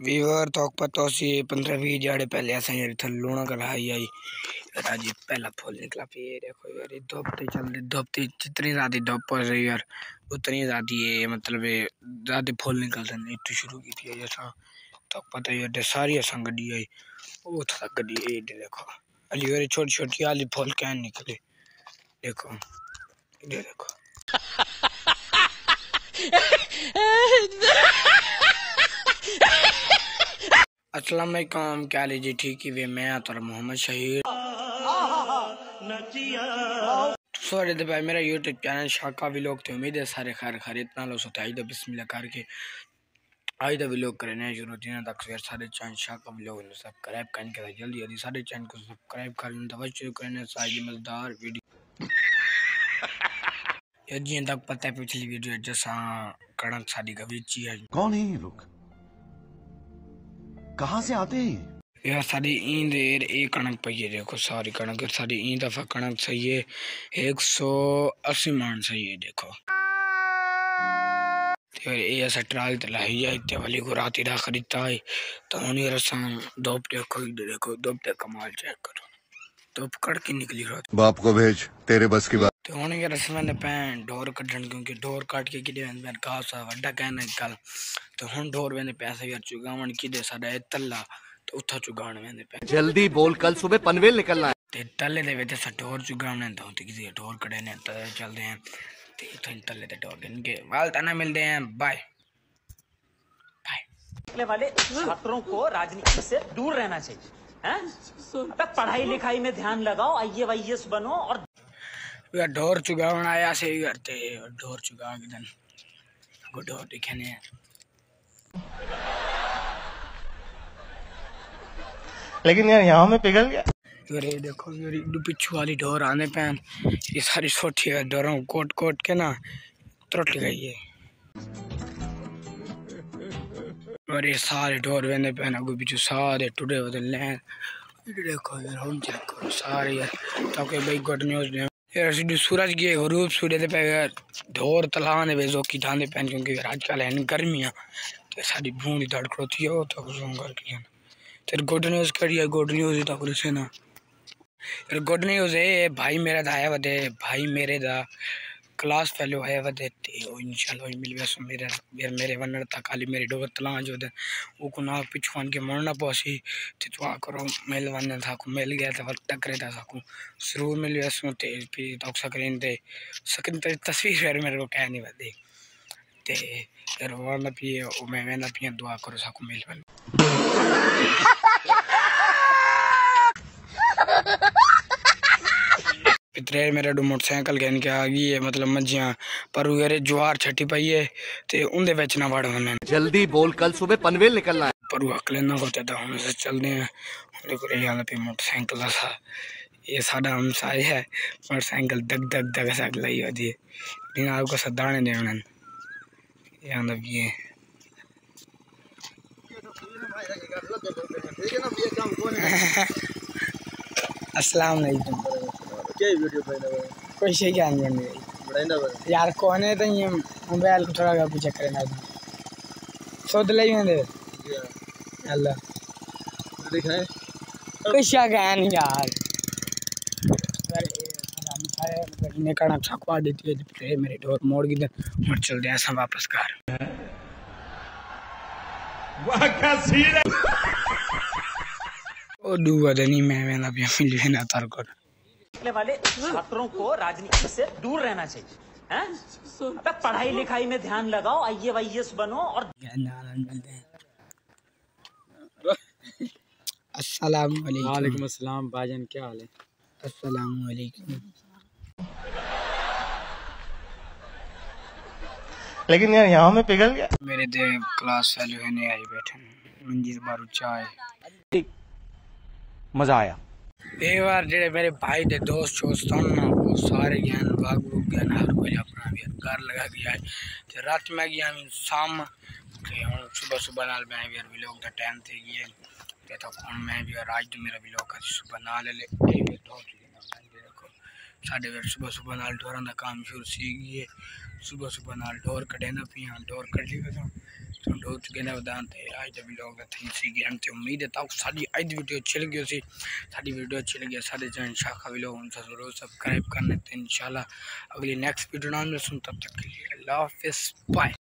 Weaver तो पता सी 15-20 जाड़े पहले ऐसा यार था लूना कर हाई आई आज पहला फूल निकला फिर देखो यार धूप ते चल रही धूप ते जितनी ज्यादा धूप पड़ रही यार उतनी ज्यादा ये मतलब ज्यादा फूल निकलते नहीं तो शुरू की थी जैसा तो पता यार सारी असंग गड्डी आई वो था गड्डी ये देखो अली यार छोटी छोटी वाली फूल कैन निकले देखो ये देखो अस्सलाम वालेकुम क्या लीजिए ठीक ही वे मैं आता मोहम्मद शहीद सॉरी तो भाई मेरा यूट्यूब चैनल शाका व्लॉग थे उम्मीद है सारे खैर खैरियत ना लो सोते आई तो बिस्मिल्लाह करके आज तो व्लॉग करने शुरू दिन तक फिर सारे चैनल शाका व्लॉग ने सब्सक्राइब करने के जल्दी जल्दी सारे चैनल को सब्सक्राइब कर लें तवज्जो करने सारी मजेदार वीडियो ये जी तक पता है पिछली वीडियो जैसा कड़क शादी का बीची है कौन है ये लोग कहाँ से आते हैं यार सारी ईंद एक कणक पई है देखो सारी कणक सारी ईंद दफा कणक सही है 180 मान सही है देखो यार ये ऐसा ट्राल तलाई जाए ते वाली को रात ही खरीदता है तो उन्हीं रसम दोप देखो दोप ते कमाल चेक करो दोप कड़ के निकली रात बाप को भेज तेरे बस की बात तो उन्हीं के रसम ने पैन ढोर कटन क्योंकि ढोर काट के किदे मैंने कहा सा वड्डा कहना कल तो हुन ढोर मैंने पैसे यार चुगावन किदे साडा तल्ला तो उठा चुगाण मैंने पे जल्दी बोल कल सुबह पनवेल निकलना है ते तल्ले दे वेते ढोर चुगावने तो ते किसी ढोर कड़े ने तो चलते हैं ते इथन तल्ले ते ढोर इनके वाल तना मिलते हैं बाय बाय वाले छात्रों को राजनीति से दूर रहना चाहिए हैं पढ़ाई लिखाई में ध्यान लगाओ आईएएस बनो और यार ढोर चुगावन आया से करते ढोर चुगा के दिन को ढोर दिखने लेकिन यार यहाँ में पिघल गया ये देखो ये पिछू वाली ढोर आने पैन ये सारी छोटी है ढोरों कोट कोट के ना त्रुट गई है और ये सारे ढोर वेने पैन अगो पिछू सारे टुडे होते लें देखो यार हम चेक करो सारे यार ताकि भाई गुड न्यूज़ ने यार सीधे सूरज की ग्रुप सूर्य दे पे यार ढोर तलाने बेजो की थाने पैन क्योंकि आजकल है गर्मियां तो सारी बूंदी धड़कती है तो जों करके तेरे गुड न्यूज़ करिए गुड न्यूज़ तो कुछ ना यार गुड न्यूज़ है भाई मेरा दा आया वदे भाई मेरे दा क्लास फेलो आया वदे ते इंशाल्लाह मिल वैस मेरे मेरे वनर तक खाली मेरे डोर तला जो दे वो को ना पिछवान के मरना पसी ते तो करो मेल वन था को मिल गया था टकरे था को जरूर मिल वैस ते भी तो सकरीन ते तस्वीर मेरे को कह नहीं वदे ते यार वो ना पी ओ मैं ना पी दुआ करो साको मिल वन पितरे मेरे दो मोटरसाइकिल गहन के आ गई है मतलब मजियां पर उरे ज्वार छटी पई है ते उनदे विच ना वड़ वने जल्दी बोल कल सुबह पनवेल निकलना है पर अकले ना होते तो हम से चलते हैं देखो ये यहाँ पे मोटरसाइकिल सा ये साडा हमसाय है मोटरसाइकिल दग दग दग सा लई होती है लेकिन आपको सदाने देना यहाँ तक ये अस्सलाम वालेकुम क्या वीडियो बना कोई से ज्ञान करने गई यार कौन है तो ये मोबाइल को थोड़ा कुछ चेक करना सोच ले दे अल्लाह दिखाए कोई से ज्ञान यार इन्हें कड़ा छकवा देती है मेरे डोर मोड़ की और चल दे ऐसा वापस घर वाह क्या सीन है ओ दुआ दनी मैं ना भी मिल ना तार को वाले छात्रों को राजनीति से दूर रहना चाहिए हैं पढ़ाई लिखाई में ध्यान लगाओ आईएएस बनो और अस्सलाम वालेकुम वालेकुम अस्सलाम भाईजान क्या हाल है अस्सलाम वालेकुम लेकिन यार यहाँ में पिघल गया मेरे दे क्लास फेलो है आई बैठे मंजीर मारू चाय मजा आया एक बार जेडे मेरे भाई दे दोस्त छोस्त ना वो सारे ज्ञान भाग ज्ञान हर कोई अपना भी घर लगा गया है तो रात में गया शाम के हम सुबह सुबह नाल मैं भी यार लोग दा टाइम थे गए ते तो कौन मैं भी आज तो मेरा भी लोग सुबह नाल ले ए भी तो देखो साढ़े फिर सुबह सुबह नाल डोर का काम शुरू सी गए। सुबह सुबह नाल डोर कढ़ना पिया डोर कढ़ी तो डोर चुके बदान थे अज का व्लॉग इतने सी गए तो उम्मीद है तक साड़ी अज की वीडियो अच्छी लगी सी। साड़ी वीडियो अच्छी लगी साढ़े चैनल शाखा व्लॉग जरूर सब्सक्राइब करना। तो इंशाल्लाह अगली नेक्स्ट वीडियो ना मिलूँ तब तक के लिए अल्लाह हाफिज़ बाय।